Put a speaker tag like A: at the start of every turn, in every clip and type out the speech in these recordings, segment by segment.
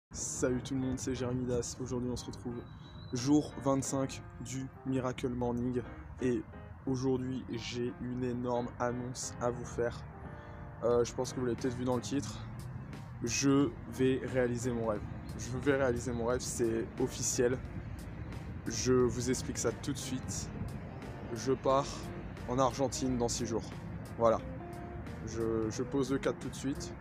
A: Salut tout le monde, c'est Jérémy Das. Aujourd'hui on se retrouve jour 25 du Miracle Morning et aujourd'hui j'ai une énorme annonce à vous faire. Je pense que vous l'avez peut-être vu dans le titre. Je vais réaliser mon rêve. Je vais réaliser mon rêve, c'est officiel. Je vous explique ça tout de suite. Je pars en Argentine dans 6 jours. Voilà. Je pose le cadre tout de suite.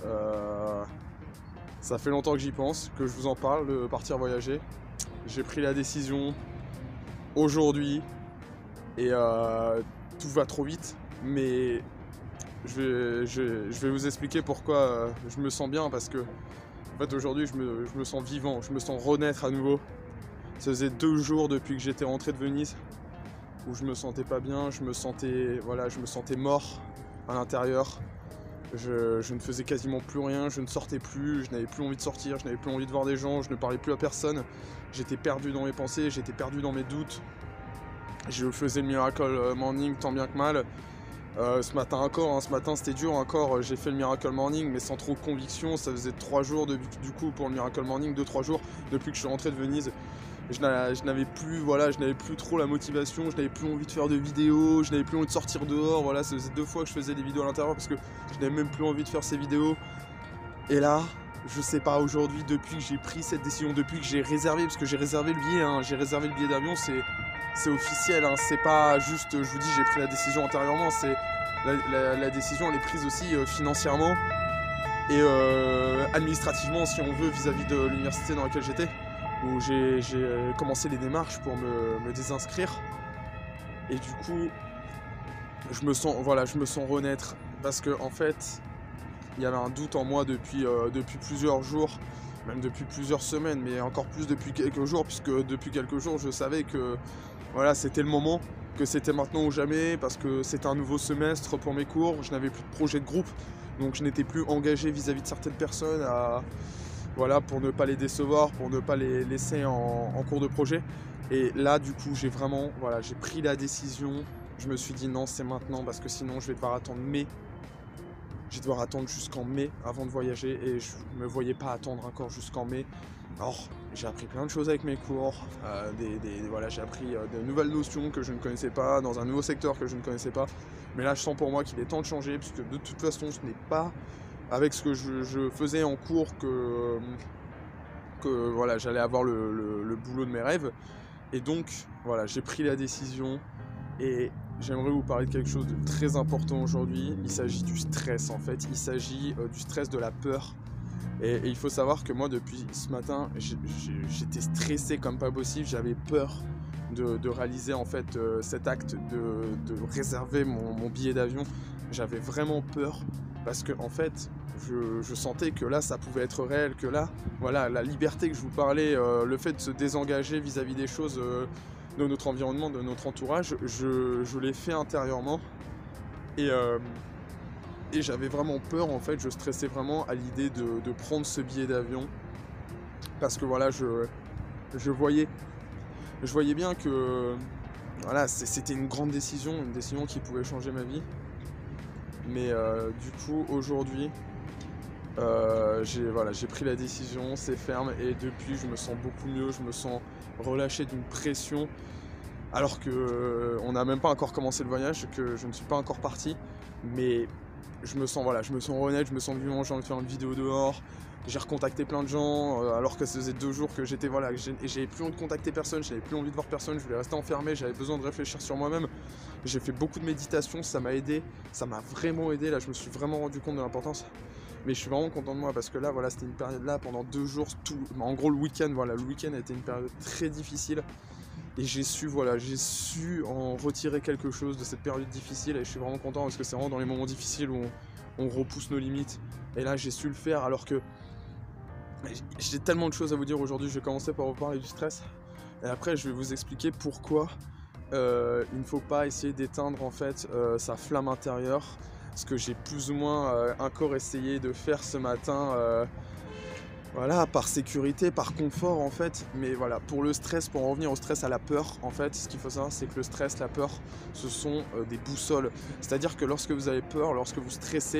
A: Ça fait longtemps que j'y pense, que je vous en parle de partir voyager. J'ai pris la décision aujourd'hui et tout va trop vite, mais je vais vous expliquer pourquoi je me sens bien, parce que en fait aujourd'hui je me sens vivant, je me sens renaître à nouveau. Ça faisait 2 jours depuis que j'étais rentré de Venise où je me sentais pas bien, je me sentais mort à l'intérieur. Je ne faisais quasiment plus rien, je ne sortais plus, je n'avais plus envie de sortir, je n'avais plus envie de voir des gens, je ne parlais plus à personne. J'étais perdu dans mes pensées, j'étais perdu dans mes doutes. Je faisais le Miracle Morning tant bien que mal. Ce matin encore, ce matin c'était dur encore, j'ai fait le Miracle Morning mais sans trop de conviction. Ça faisait 3 jours du coup pour le Miracle Morning, 2-3 jours depuis que je suis rentré de Venise. Je n'avais plus trop la motivation, je n'avais plus envie de faire de vidéos, je n'avais plus envie de sortir dehors. Voilà, ça faisait 2 fois que je faisais des vidéos à l'intérieur parce que je n'avais même plus envie de faire ces vidéos. Et là, je sais pas, aujourd'hui, depuis que j'ai pris cette décision, depuis que j'ai réservé, parce que j'ai réservé le billet, j'ai réservé le billet d'avion, c'est officiel, c'est pas juste, je vous dis, j'ai pris la décision antérieurement, c'est la décision, elle est prise aussi financièrement et administrativement, si on veut, vis-à-vis de l'université dans laquelle j'étais, où j'ai commencé les démarches pour me désinscrire. Et du coup, je me sens renaître, parce que en fait, il y avait un doute en moi depuis plusieurs jours, même depuis plusieurs semaines, mais encore plus depuis quelques jours, puisque depuis quelques jours, je savais que voilà, c'était le moment, que c'était maintenant ou jamais, parce que c'était un nouveau semestre pour mes cours, je n'avais plus de projet de groupe, donc je n'étais plus engagé vis-à-vis de certaines personnes voilà, pour ne pas les décevoir, pour ne pas les laisser en cours de projet. Et là, du coup, j'ai pris la décision. Je me suis dit non, c'est maintenant, parce que sinon, je vais devoir attendre mai. Je vais devoir attendre jusqu'en mai avant de voyager, et je ne me voyais pas attendre encore jusqu'en mai. Alors, j'ai appris plein de choses avec mes cours. J'ai appris de nouvelles notions que je ne connaissais pas, dans un nouveau secteur que je ne connaissais pas. Mais là, je sens pour moi qu'il est temps de changer, puisque de toute façon, ce n'est pas avec ce que je faisais en cours que voilà, j'allais avoir le boulot de mes rêves. Et donc voilà, j'ai pris la décision et j'aimerais vous parler de quelque chose de très important aujourd'hui. Il s'agit du stress, en fait, il s'agit du stress, de la peur. Et il faut savoir que moi, depuis ce matin, j'étais stressé comme pas possible. J'avais peur de réaliser en fait cet acte de réserver mon billet d'avion. J'avais vraiment peur, parce que en fait je sentais que là ça pouvait être réel, que là voilà, la liberté que je vous parlais, le fait de se désengager vis-à-vis des choses de notre environnement, de notre entourage, je l'ai fait intérieurement. Et j'avais vraiment peur, en fait, je stressais vraiment à l'idée de prendre ce billet d'avion, parce que voilà, je voyais bien que voilà, c'était une grande décision, une décision qui pouvait changer ma vie. Mais du coup, aujourd'hui, j'ai pris la décision, c'est ferme, et depuis, je me sens beaucoup mieux, je me sens relâché d'une pression, alors que on n'a même pas encore commencé le voyage, que je ne suis pas encore parti, mais je me sens honnête, je me sens vivant, j'ai envie de faire une vidéo dehors. J'ai recontacté plein de gens, alors que ça faisait 2 jours que j'étais, voilà, j'avais plus envie de contacter personne, j'avais plus envie de voir personne, je voulais rester enfermé, j'avais besoin de réfléchir sur moi-même. J'ai fait beaucoup de méditation, ça m'a aidé, ça m'a vraiment aidé, là je me suis vraiment rendu compte de l'importance. Mais je suis vraiment content de moi, parce que là, voilà, c'était une période là, pendant 2 jours, en gros le week-end a été une période très difficile. Et j'ai su en retirer quelque chose de cette période difficile, et je suis vraiment content, parce que c'est vraiment dans les moments difficiles où on repousse nos limites. Et là, j'ai su le faire, alors que j'ai tellement de choses à vous dire aujourd'hui. Je vais commencer par vous parler du stress, et après je vais vous expliquer pourquoi il ne faut pas essayer d'éteindre en fait sa flamme intérieure, ce que j'ai plus ou moins encore essayé de faire ce matin. Voilà, par sécurité, par confort en fait. Mais voilà, pour le stress, pour en revenir au stress, à la peur, en fait, ce qu'il faut savoir, c'est que le stress, la peur, ce sont des boussoles. C'est-à-dire que lorsque vous avez peur, lorsque vous stressez,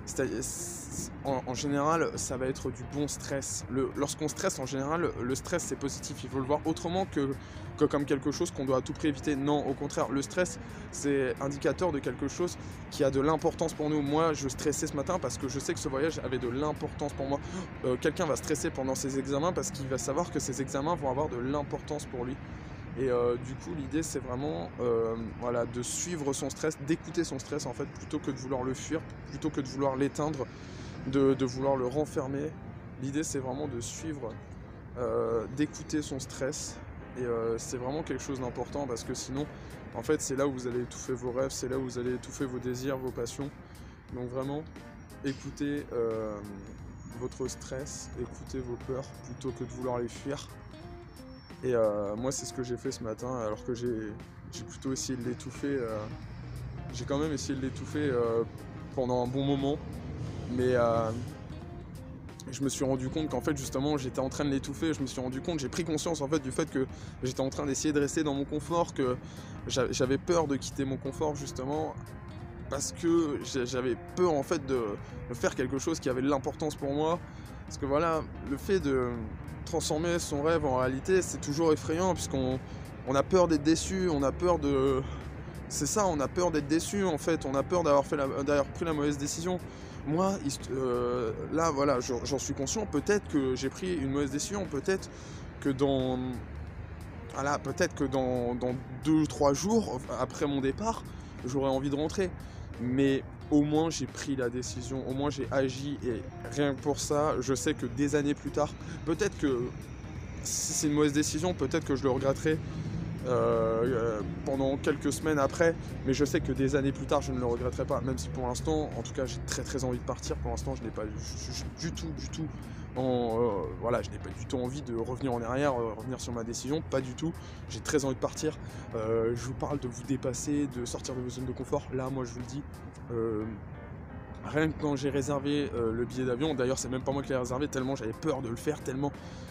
A: En général, ça va être du bon stress. Lorsqu'on stresse, en général, le stress c'est positif. Il faut le voir autrement que comme quelque chose qu'on doit à tout prix éviter. Non, au contraire, le stress c'est indicateur de quelque chose qui a de l'importance pour nous. Moi, je stressais ce matin parce que je sais que ce voyage avait de l'importance pour moi. Quelqu'un va stresser pendant ses examens parce qu'il va savoir que ses examens vont avoir de l'importance pour lui. Et du coup, l'idée, c'est vraiment voilà, de suivre son stress, d'écouter son stress en fait, plutôt que de vouloir le fuir, plutôt que de vouloir l'éteindre, de vouloir le renfermer. L'idée, c'est vraiment de suivre, d'écouter son stress. Et c'est vraiment quelque chose d'important parce que sinon, en fait, c'est là où vous allez étouffer vos rêves, c'est là où vous allez étouffer vos désirs, vos passions. Donc vraiment, écoutez votre stress, écoutez vos peurs, plutôt que de vouloir les fuir. Et moi c'est ce que j'ai fait ce matin alors que j'ai plutôt essayé de l'étouffer. J'ai quand même essayé de l'étouffer pendant un bon moment. Mais je me suis rendu compte qu'en fait justement j'étais en train de l'étouffer. Je me suis rendu compte, j'ai pris conscience en fait du fait que j'étais en train d'essayer de rester dans mon confort, que j'avais peur de quitter mon confort justement. Parce que j'avais peur en fait de faire quelque chose qui avait de l'importance pour moi. Parce que voilà, le fait de transformer son rêve en réalité, c'est toujours effrayant puisqu'on a peur d'être déçu, on a peur de... C'est ça, on a peur d'être déçu en fait, on a peur d'avoir pris la mauvaise décision. Moi, là voilà, j'en suis conscient, peut-être que j'ai pris une mauvaise décision, peut-être que dans... Voilà, peut-être que dans 2-3 jours, après mon départ, j'aurais envie de rentrer. Mais au moins j'ai pris la décision, au moins j'ai agi, et rien que pour ça, je sais que des années plus tard, peut-être que si c'est une mauvaise décision, peut-être que je le regretterai pendant quelques semaines après, mais je sais que des années plus tard je ne le regretterai pas, même si pour l'instant, en tout cas j'ai très envie de partir. Pour l'instant je n'ai pas du tout voilà, je n'ai pas du tout envie de revenir en arrière, revenir sur ma décision, pas du tout. J'ai très envie de partir. Je vous parle de vous dépasser, de sortir de vos zones de confort. Là, moi, je vous le dis, rien que quand j'ai réservé le billet d'avion, d'ailleurs, c'est même pas moi qui l'ai réservé, tellement j'avais peur de le faire, tellement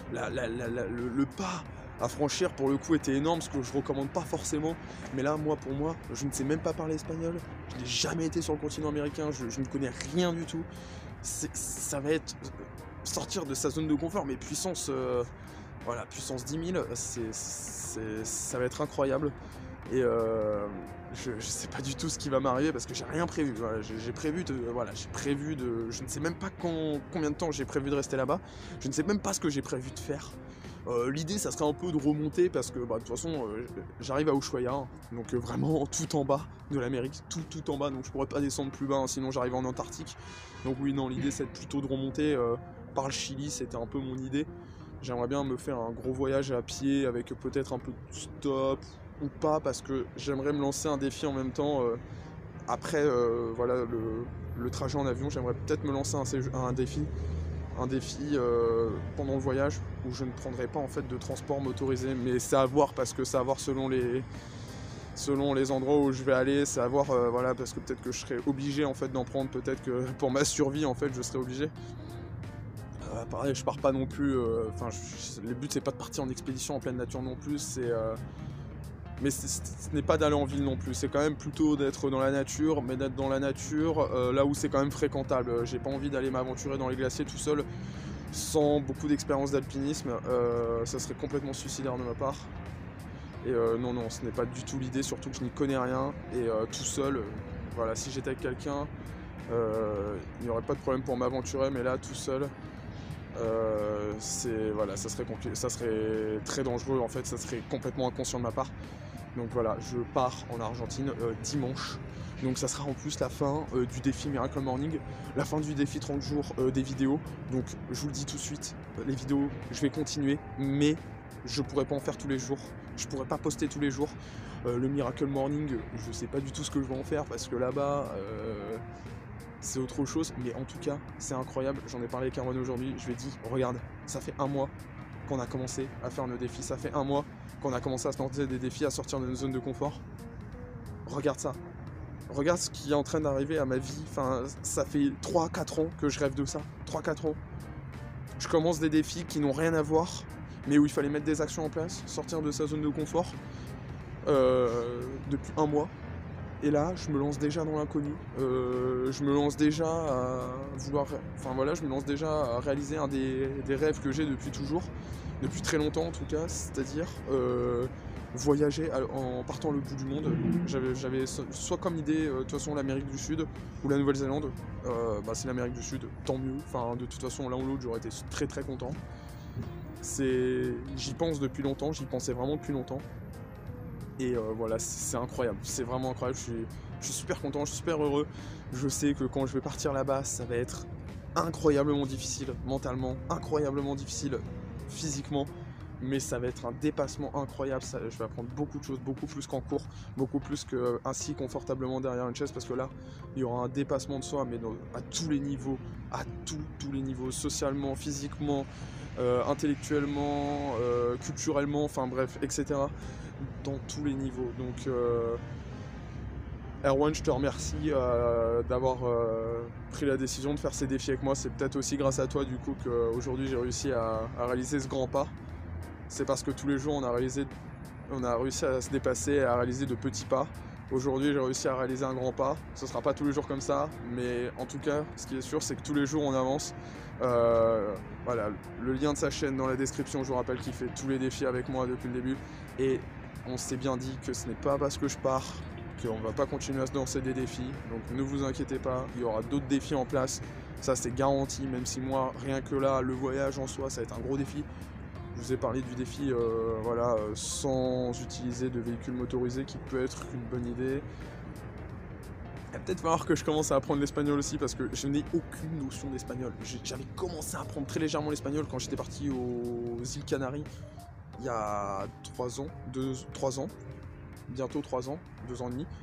A: le pas à franchir pour le coup était énorme, ce que je recommande pas forcément. Mais là, pour moi, je ne sais même pas parler espagnol. Je n'ai jamais été sur le continent américain, je ne connais rien du tout. Ça va être sortir de sa zone de confort, mais puissance, voilà, puissance 10 000, ça va être incroyable. Et je sais pas du tout ce qui va m'arriver parce que j'ai rien prévu. Voilà, j'ai prévu de, je ne sais même pas combien de temps j'ai prévu de rester là-bas. Je ne sais même pas ce que j'ai prévu de faire. L'idée, ça serait un peu de remonter parce que de toute façon, j'arrive à Ushuaia, hein, donc vraiment tout en bas de l'Amérique, tout en bas, donc je pourrais pas descendre plus bas, hein, sinon j'arrive en Antarctique. Donc oui, non, l'idée c'est plutôt de remonter par le Chili, c'était un peu mon idée. J'aimerais bien me faire un gros voyage à pied avec peut-être un peu de stop ou pas, parce que j'aimerais me lancer un défi en même temps. Après voilà, le trajet en avion, j'aimerais peut-être me lancer un défi pendant le voyage où je ne prendrai pas en fait de transport motorisé, mais c'est à voir, parce que c'est à voir selon les endroits où je vais aller, c'est à voir voilà, parce que peut-être que je serai obligé en fait d'en prendre, peut-être que pour ma survie en fait je serai obligé. Pareil, je pars pas non plus, le but c'est pas de partir en expédition en pleine nature non plus, mais ce n'est pas d'aller en ville non plus, c'est quand même plutôt d'être dans la nature, mais d'être dans la nature là où c'est quand même fréquentable. J'ai pas envie d'aller m'aventurer dans les glaciers tout seul, sans beaucoup d'expérience d'alpinisme, ça serait complètement suicidaire de ma part. Et non, ce n'est pas du tout l'idée, surtout que je n'y connais rien, et tout seul, voilà, si j'étais avec quelqu'un, il n'y aurait pas de problème pour m'aventurer, mais là, tout seul, voilà, ça serait très dangereux, en fait, ça serait complètement inconscient de ma part. Donc voilà, je pars en Argentine dimanche. Donc ça sera en plus la fin du défi Miracle Morning, la fin du défi 30 jours des vidéos. Donc je vous le dis tout de suite, les vidéos, je vais continuer, mais je pourrais pas en faire tous les jours. Je pourrais pas poster tous les jours. Le Miracle Morning, je sais pas du tout ce que je vais en faire, parce que là-bas, c'est autre chose. Mais en tout cas, c'est incroyable. J'en ai parlé avec Erwan aujourd'hui. Je lui ai dit, regarde, ça fait 1 mois qu'on a commencé à faire nos défis. Ça fait 1 mois qu'on a commencé à se lancer des défis, à sortir de nos zones de confort. Regarde ça. Regarde ce qui est en train d'arriver à ma vie. Enfin, ça fait 3-4 ans que je rêve de ça. 3-4 ans. Je commence des défis qui n'ont rien à voir, mais où il fallait mettre des actions en place, sortir de sa zone de confort depuis 1 mois. Et là, je me lance déjà dans l'inconnu. Je me lance déjà à vouloir. Enfin voilà, je me lance déjà à réaliser un des rêves que j'ai depuis toujours, depuis très longtemps en tout cas, c'est-à-dire voyager en partant le bout du monde. J'avais soit comme idée, de toute façon, l'Amérique du Sud ou la Nouvelle-Zélande. C'est l'Amérique du Sud, tant mieux. Enfin, de toute façon, l'un ou l'autre, j'aurais été très très content. J'y pense depuis longtemps, j'y pensais vraiment depuis longtemps. Et voilà, c'est incroyable, c'est vraiment incroyable, je suis super content, je suis super heureux. Je sais que quand je vais partir là-bas, ça va être incroyablement difficile mentalement, incroyablement difficile physiquement, mais ça va être un dépassement incroyable. Je vais apprendre beaucoup de choses, beaucoup plus qu'en cours, beaucoup plus qu'assis confortablement derrière une chaise, parce que là, il y aura un dépassement de soi, mais à tous les niveaux, à tous les niveaux, socialement, physiquement, intellectuellement, culturellement, enfin bref, etc. Dans tous les niveaux. Donc Erwan, je te remercie d'avoir pris la décision de faire ces défis avec moi. C'est peut-être aussi grâce à toi du coup qu'aujourd'hui j'ai réussi à réaliser ce grand pas. C'est parce que tous les jours on a réussi à se dépasser, à réaliser de petits pas. Aujourd'hui j'ai réussi à réaliser un grand pas. Ce sera pas tous les jours comme ça, mais en tout cas ce qui est sûr c'est que tous les jours on avance. Voilà, le lien de sa chaîne dans la description, je vous rappelle qu'il fait tous les défis avec moi depuis le début. Et on s'est bien dit que ce n'est pas parce que je pars qu'on va pas continuer à se lancer des défis. Donc ne vous inquiétez pas, il y aura d'autres défis en place. Ça c'est garanti, même si moi, rien que là, le voyage en soi, ça va être un gros défi. Je vous ai parlé du défi sans utiliser de véhicule motorisé qui peut être une bonne idée. Il va peut-être falloir que je commence à apprendre l'espagnol aussi parce que je n'ai aucune notion d'espagnol. J'avais commencé à apprendre très légèrement l'espagnol quand j'étais parti aux îles Canaries il y a 3 ans, bientôt 3 ans, 2 ans et demi.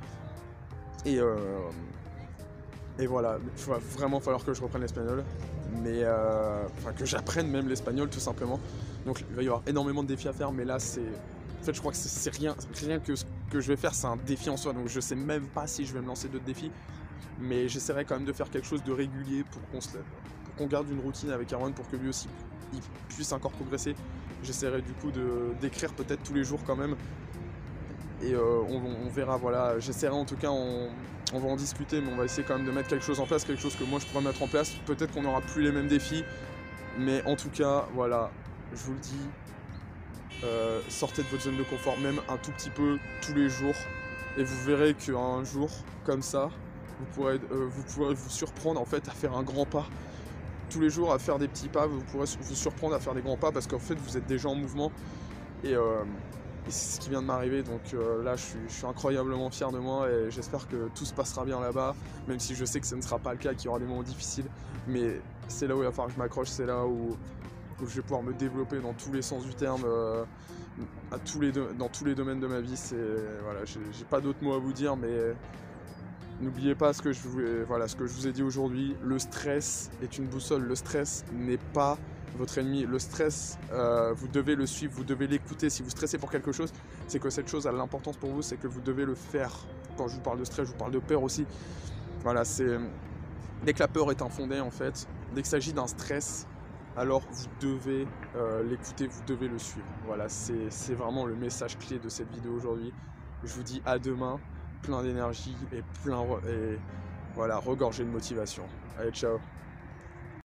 A: Et voilà, il va vraiment falloir que je reprenne l'espagnol, mais que j'apprenne même l'espagnol tout simplement. Donc il va y avoir énormément de défis à faire, mais là c'est... En fait je crois que c'est rien que ce que je vais faire, c'est un défi en soi, donc je sais même pas si je vais me lancer d'autres défis, mais j'essaierai quand même de faire quelque chose de régulier pour qu'on garde une routine avec Erwan, pour que lui aussi il puisse encore progresser. J'essaierai du coup d'écrire peut-être tous les jours quand même, et on verra, voilà, j'essaierai en tout cas, on va en discuter, mais on va essayer quand même de mettre quelque chose en place, quelque chose que moi je pourrais mettre en place. Peut-être qu'on n'aura plus les mêmes défis, mais en tout cas, voilà, je vous le dis, sortez de votre zone de confort, même un tout petit peu tous les jours, et vous verrez qu'un jour, comme ça, vous pourrez vous surprendre en fait à faire un grand pas. Tous les jours à faire des petits pas, vous pourrez vous surprendre à faire des grands pas, parce qu'en fait vous êtes déjà en mouvement, et c'est ce qui vient de m'arriver. Donc là je suis incroyablement fier de moi, et j'espère que tout se passera bien là-bas, même si je sais que ce ne sera pas le cas, qu'il y aura des moments difficiles, mais c'est là où il va falloir que je m'accroche, c'est là où je vais pouvoir me développer dans tous les sens du terme, dans tous les domaines de ma vie. Voilà, j'ai pas d'autres mots à vous dire, mais n'oubliez pas ce que je vous ai dit aujourd'hui. Le stress est une boussole, le stress n'est pas votre ennemi. Le stress, vous devez le suivre, vous devez l'écouter. Si vous stressez pour quelque chose, c'est que cette chose a l'importance pour vous, c'est que vous devez le faire. Quand je vous parle de stress, je vous parle de peur aussi. Voilà, dès que la peur est infondée en fait, dès qu'il s'agit d'un stress, alors vous devez l'écouter, vous devez le suivre. Voilà, c'est vraiment le message clé de cette vidéo aujourd'hui. Je vous dis à demain, plein d'énergie et voilà, regorgé de motivation. Allez, ciao.